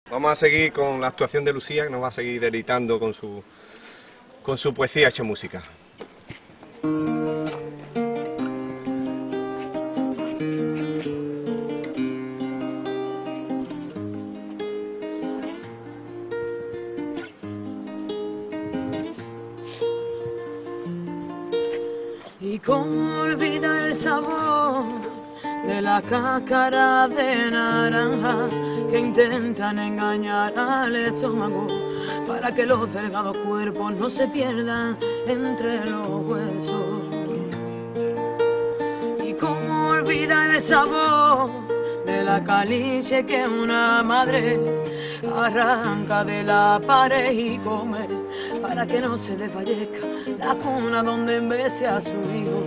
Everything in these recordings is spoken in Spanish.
Vamos a seguir con la actuación de Lucía, que nos va a seguir deleitando con su poesía hecha música. Y cómo olvidar el sabor de la cáscara de naranja que intentan engañar al estómago para que los delgados cuerpos no se pierdan entre los huesos. Y cómo olvidar el sabor de la caliche que una madre arranca de la pared y come para que no se desfallezca la cuna donde embece a su hijo.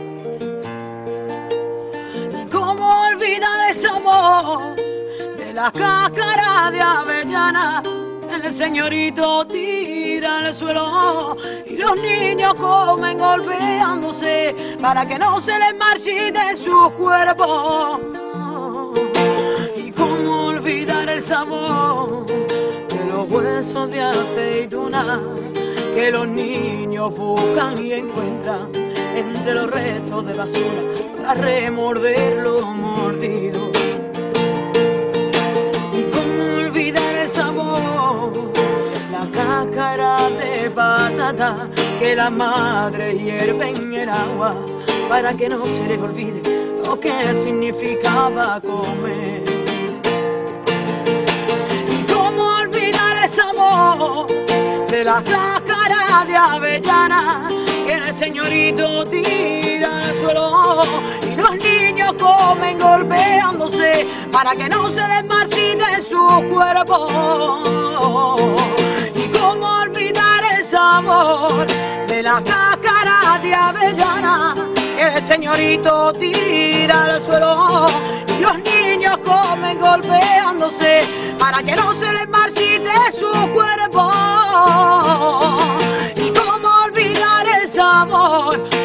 Y cómo olvidar el sabor de la cáscara de avellana, el señorito tira al suelo y los niños comen golpeándose para que no se les marchite su cuerpo. Y cómo olvidar el sabor de los huesos de aceituna que los niños buscan y encuentran entre los restos de basura para remorder los mordidos. Y cómo olvidar el sabor, la cáscara de patata que la madre hierve en el agua para que no se les olvide lo que significaba comer. Y cómo olvidar el sabor de la cáscara de avellana que el señorito tira al suelo y los niños comen golpeándose para que no se les marchite su cuerpo. Y cómo olvidar el sabor de la cáscara de avellana que el señorito tira al suelo y los niños comen golpeándose para que no se les marchite su cuerpo. Y cómo olvidar el sabor